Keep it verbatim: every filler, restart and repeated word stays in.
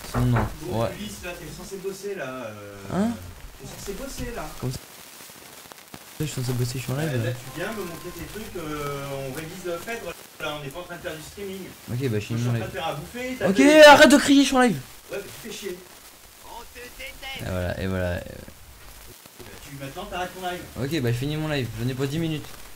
Son nom. Bon, Ouais. Ulysse, là, t'es censé bosser là. Euh... Hein? T'es censé bosser là. Je suis censé bosser, je suis en Euh, live. là, tu viens me montrer tes trucs, euh, on révise le fait. Là, on n'est pas en train de faire du streaming. Ok, bah je Je suis finis en mon train live. de faire à bouffer. t'as Ok, fait- arrête de crier, je suis en live. Ouais, mais tu fais chier. Et voilà, et voilà. Tu, maintenant, t'arrêtes ton live. Ok, bah je finis mon live, j'en ai pour dix minutes.